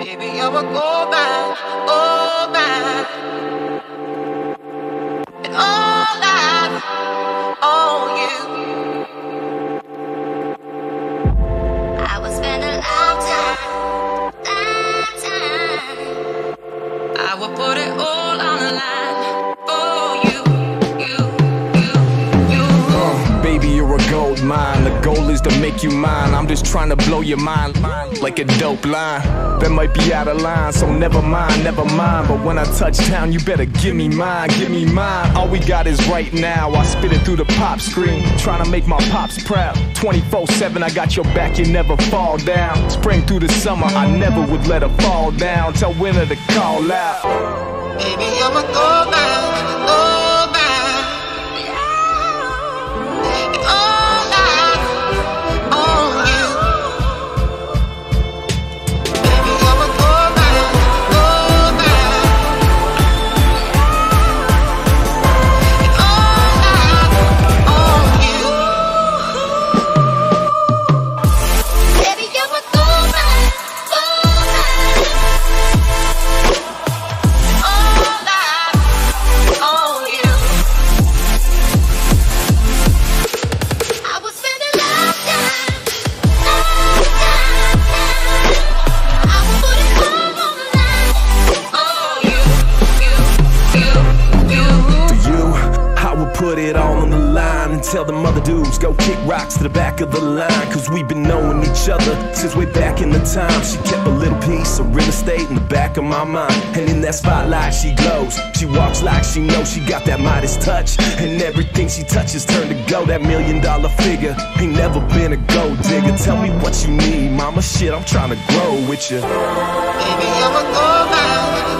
Baby, I'm a gold mine, gold mine. And all eyes on you. I would spend a lifetime. I would put it all on the line for you. Baby, you're a gold mine. The goal is to make you mine. I'm just trying to blow your mind like a dope line. That might be out of line, so never mind, never mind. But when I touch town, you better give me mine, give me mine. All we got is right now. I spit it through the pop screen, trying to make my pops proud. 24/7, I got your back, you never fall down. Spring through the summer, I never would let her fall down. Tell winter to call out. Baby, I'm a gold mine, gold mine. Put it all on the line and tell them other dudes go kick rocks to the back of the line. Cause we've been knowing each other since way back in the time. She kept a little piece of real estate in the back of my mind. And in that spotlight she glows. She walks like she knows she got that Midas touch. And everything she touches turn to gold. That $1 million figure ain't never been a gold digger. Tell me what you need, mama, shit, I'm trying to grow with you. Baby, I'm a gold mine.